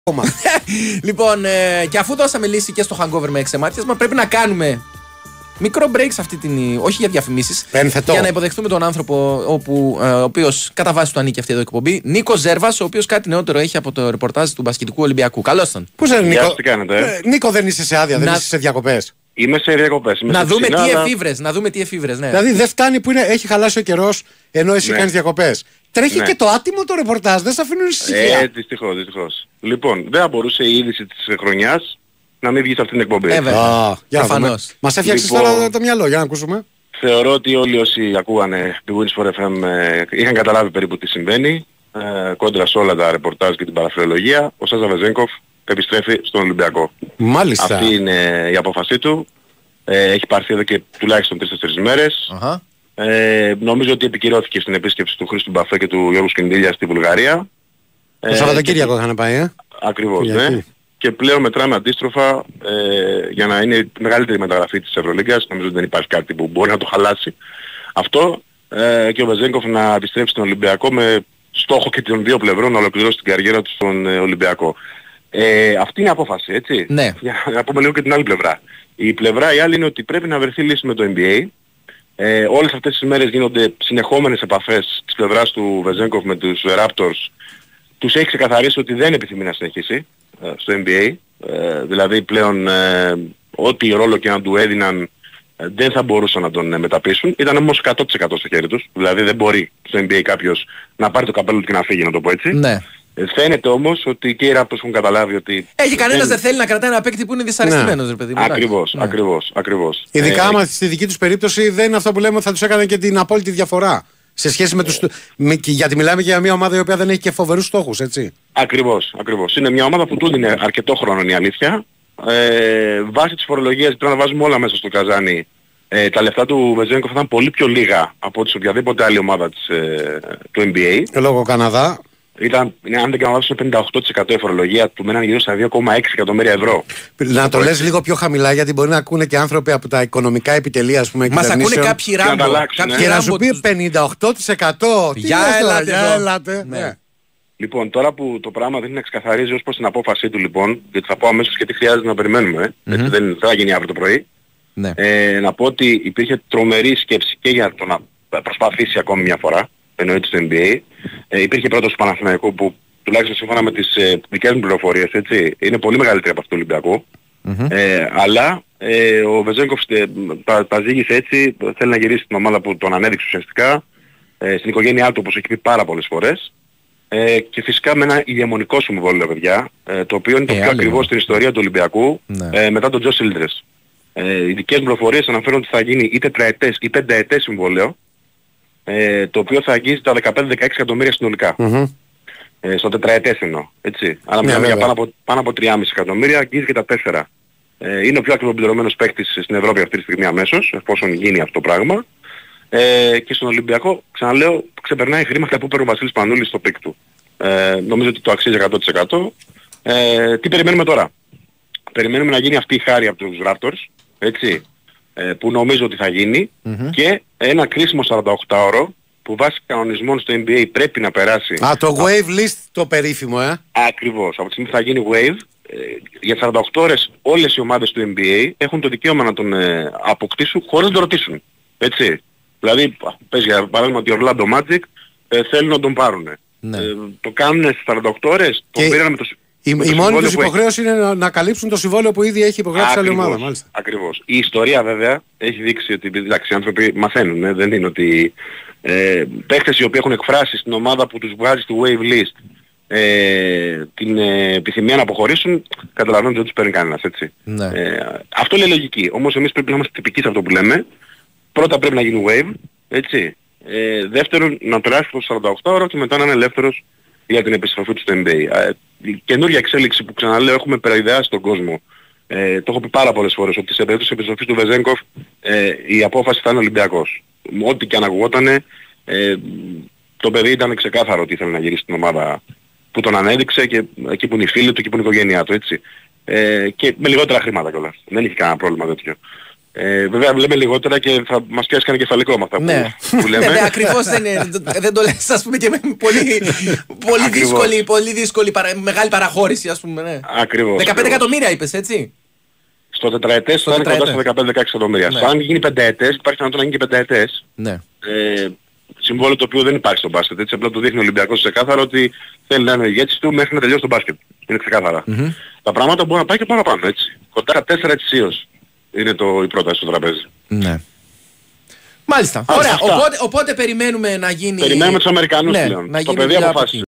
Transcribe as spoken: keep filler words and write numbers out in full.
Λοιπόν, ε, και αφού δώσαμε λύση και στο hangover με εξαιμάτιασμα, πρέπει να κάνουμε μικρό break σε αυτή την. Όχι για διαφημίσεις. Για να υποδεχτούμε τον άνθρωπο όπου, ε, ο οποίος κατά βάση του ανήκει αυτή εδώ η εκπομπή. Νίκο Ζέρβας, ο οποίος κάτι νεότερο έχει από το ρεπορτάζ του μπασκετικού Ολυμπιακού. Καλώς τον. Πού είσαι, Νίκο? Τι κάνετε, ε? Ε, Νίκο, δεν είσαι σε άδεια, να... δεν είσαι σε διακοπές. Είμαι σε διακοπές. Να, σε δούμε ψινάδα... τι εφήβρες, να δούμε τι εφήβρες, ναι. Δηλαδή δεν φτάνει που είναι, έχει χαλάσει ο καιρός ενώ εσύ ναι. κάνεις διακοπές. Τρέχει ναι. και το άτιμο το ρεπορτάζ, δεν σε αφήνουν ησυχία. Ε, δυστυχώς, δυστυχώς. Λοιπόν, δεν θα μπορούσε η είδηση της χρονιάς να μην βγει σε αυτήν την εκπομπή. Ε, βέβαια. Προφανώς. Μας έφτιαξες λοιπόν, τώρα το μυαλό, για να ακούσουμε. Θεωρώ ότι όλοι όσοι ακούγανε τη Wins φορ εφ εμ ε, είχαν καταλάβει περίπου τι συμβαίνει. Ε, κόντρα σε όλα τα ρεπορτάζ και την παραφιλολογία, ο Σάζα Βεζένκοφ επιστρέφει στον Ολυμπιακό. Μάλιστα. Αυτή είναι η απόφασή του. Ε, έχει πάρθει εδώ και τουλάχιστον τρεις τέσσερις μέρες. Uh-huh. Ε, νομίζω ότι επικυρώθηκε στην επίσκεψη του Χρήστου Μπαφέ και του Γιώργου Σκυντήλια στη Βουλγαρία. Το ε, Σαββατοκύριακο είχαν πάει, ε? Ακριβώς, ναι. Και πλέον μετράμε αντίστροφα ε, για να είναι η μεγαλύτερη μεταγραφή της Ευρωλίγκας. Νομίζω ότι δεν υπάρχει κάτι που μπορεί να το χαλάσει αυτό. Ε, και ο Βεζένκοφ να επιστρέψει στον Ολυμπιακό με στόχο και των δύο πλευρών να ολοκληρώσει την καριέρα του στον ε, Ολυμπιακό. Ε, αυτή είναι η απόφαση, έτσι. Ναι. Για να πούμε λίγο και την άλλη πλευρά. Η πλευρά η άλλη είναι ότι πρέπει να βρεθεί λύση με το N B A. Ε, όλες αυτές τις μέρες γίνονται συνεχόμενες επαφές της πλευράς του Βεζένκοφ με τους Raptors. Τους έχει ξεκαθαρίσει ότι δεν επιθυμεί να συνεχίσει ε, στο N B A. Ε, δηλαδή πλέον ε, ό,τι ρόλο και να του έδιναν ε, δεν θα μπορούσαν να τον ε, μεταπίσουν. Ήταν όμως εκατό τοις εκατό στο χέρι τους. Δηλαδή δεν μπορεί στο N B A κάποιος να πάρει το καπέλο του και να φύγει, να το πω έτσι. Ναι. Ε, φαίνεται όμως ότι και οι Raptors έχουν καταλάβει ότι... Έχει κανένας δεν θέλει να κρατάει ένα παίκτη που είναι δυσαρεστημένος, ρε παιδί μου. Ακριβώς, ναι. ακριβώς, ακριβώς. Ειδικά ε, άμα στη δική τους περίπτωση δεν είναι αυτό που λέμε ότι θα τους έκανε και την απόλυτη διαφορά. Σε σχέση με τους... Με, γιατί μιλάμε για μια ομάδα η οποία δεν έχει και φοβερούς στόχους, έτσι. Ακριβώς, ακριβώς. Είναι μια ομάδα που του δίνει αρκετό χρόνο, η αλήθεια. Ε, βάσει της φορολογίας πρέπει να βάζουμε όλα μέσα στο καζάνι. Ε, τα λεφτά του Βεζένκοφ θα ήταν πολύ πιο λίγα από ό,τι σε οποιαδήποτε άλλη ομάδα της, ε, του N B A. Λόγω Καναδά. Ήταν, αν δεν κάνω λάθος, πενήντα οκτώ τοις εκατό η φορολογία του μέναν γύρω στα δύο κόμμα έξι εκατομμύρια ευρώ. Να το λες λίγο πιο χαμηλά, γιατί μπορεί να ακούνε και άνθρωποι από τα οικονομικά επιτελεία, ας πούμε. Μας ακούνε κάποιοι ράμπο. Και να σου πει πενήντα οκτώ τοις εκατό. Για έλατε. Ναι. Λοιπόν, τώρα που το πράγμα δεν είναι να ξεκαθαρίζει ως προς την απόφασή του, λοιπόν, γιατί θα πω αμέσως και τι χρειάζεται να περιμένουμε, mm-hmm. έτσι, δεν θα γίνει αύριο το πρωί, ναι. ε, να πω ότι υπήρχε τρομερή σκέψη και για το να προσπαθήσει ακόμη μια φορά, εννοείται στο N B A. Ε, υπήρχε πρόταση του Παναθηναϊκού που τουλάχιστον σύμφωνα με τις ε, δικές μου πληροφορίες, έτσι, είναι πολύ μεγαλύτερη από αυτό του Ολυμπιακού. Mm-hmm. Ε, αλλά ε, ο Βεζένκοφ ε, τα, τα ζήγησε έτσι, θέλει να γυρίσει στην ομάδα που τον ανέδειξε ουσιαστικά, ε, στην οικογένειά του, όπως έχει πει πάρα πολλές φορές. Ε, και φυσικά με ένα ιδεαμονικό συμβόλαιο, παιδιά, ε, το οποίο είναι το ε, πιο ακριβώς στην ιστορία του Ολυμπιακού, ναι. ε, μετά τον Τζο Σίλντρες. Ε, οι δικές μου πληροφορίες αναφέρουν ότι θα γίνει ή τετραετές ή πενταετές συμβόλαιο, ε, το οποίο θα αγγίζει τα δεκαπέντε με δεκαέξι εκατομμύρια συνολικά. Mm-hmm. Ε, στο τετραετές εννοώ, έτσι. Άρα μιλάμε για πάνω από, πάνω από τρία κόμμα πέντε εκατομμύρια, αγγίζει και τα τέσσερα. Ε, είναι ο πιο ακριβοπληρωμένος παίκτης στην Ευρώπη αυτή τη στιγμή αμέσως, εφόσον γίνει αυτό το πράγμα. Ε, και στον Ολυμπιακό, ξαναλέω, ξεπερνάει χρήματα που παίρνει ο Βασίλης Πανούλης στο πικ του. Ε, νομίζω ότι το αξίζει εκατό τοις εκατό. Ε, τι περιμένουμε τώρα? Περιμένουμε να γίνει αυτή η χάρη από τους Raptors, έτσι, ε, που νομίζω ότι θα γίνει, mm-hmm. και ένα κρίσιμο σαρανταοκτάωρο που βάσει κανονισμών στο N B A πρέπει να περάσει. Α, το wave list το περίφημο, ε. Ακριβώς. Από τη στιγμή που θα γίνει wave, ε, για σαρανταοκτώ ώρες όλες οι ομάδες του N B A έχουν το δικαίωμα να τον ε, αποκτήσουν χωρίς να τον ρωτήσουν. Έτσι. Δηλαδή, πες για παράδειγμα ότι ο Orlando Magic ε, θέλουν να τον πάρουν. Ναι. Ε, το κάνουν στις σαρανταοκτώ ώρες, τον πήραν με το, η, με το η μόνη τους υποχρέωση είναι να, να καλύψουν το συμβόλαιο που ήδη έχει υπογράψει άλλη ομάδα. Μάλιστα. Ακριβώς. Η ιστορία βέβαια έχει δείξει ότι εντάξει, οι άνθρωποι μαθαίνουν, ε, δεν είναι ότι ε, παίχτες οι οποίοι έχουν εκφράσει στην ομάδα που τους βγάζει στη wave list ε, την ε, επιθυμία να αποχωρήσουν, καταλαβαίνουν ότι δεν τους παίρνει κανένας, έτσι. Ναι. Ε, αυτό λέει λογική. Όμως εμείς πρέπει να είμαστε τυπικοί σε αυτό που λέμε. Πρώτα πρέπει να γίνει wave, έτσι. Ε, δεύτερον, να περάσει το σαρανταοκτώ ώρο και μετά να είναι ελεύθερος για την επιστροφή του στο N B A. Ε, η καινούργια εξέλιξη που ξαναλέω έχουμε περαιδεάσει τον κόσμο. Ε, το έχω πει πάρα πολλές φορές ότι σε περίπτωση επιστροφής του Βεζένκοφ ε, η απόφαση θα είναι Ολυμπιακός. Ό,τι και αν ακουγότανε, ε, το παιδί ήταν ξεκάθαρο ότι ήθελε να γυρίσει στην ομάδα που τον ανέδειξε και εκεί που είναι οι φίλοι του, εκεί που είναι η οικογένειά του, έτσι. Ε, και με λιγότερα χρήματα κιόλας. Δεν είχε κανένα πρόβλημα τέτοιο. Ε, βέβαια λέμε λιγότερα και θα μας πιάσει κανένα κεφαλικό με αυτά που, ναι. που λέμε. Ναι, ακριβώς δεν, δεν το λες, ας πούμε, και με πολύ, πολύ δύσκολη, πολύ δύσκολη παρα, μεγάλη παραχώρηση, ας πούμε. Ναι. Ακριβώς. δεκαπέντε εκατομμύρια είπες, έτσι. Στο τετραετές θα είναι κοντά στα δεκαπέντε με δεκαέξι εκατομμύρια. Ναι. Αν γίνει πενταετές, υπάρχει δυνατόν να γίνει και πενταετές. Ναι. Ε, συμβόλαιο το οποίο δεν υπάρχει στο μπάσκετ. Έτσι απλά το δείχνει ο Ολυμπιακός ξεκάθαρα ότι θέλει να είναι ηγέτης του μέχρι να τελειώσει το μπάσκετ. Είναι ξεκάθαρα. Mm-hmm. Τα πράγματα μπορούν να πάει και παραπάνω, έτσι. Κοντά τέσσερα ετησίως είναι το, η πρόταση στο τραπέζι. Ναι. Μάλιστα. Ωραία. Οπότε, οπότε περιμένουμε να γίνει... Περιμένουμε τους Αμερικανούς ναι, πλέον. Να το παιδί αποφάσισε.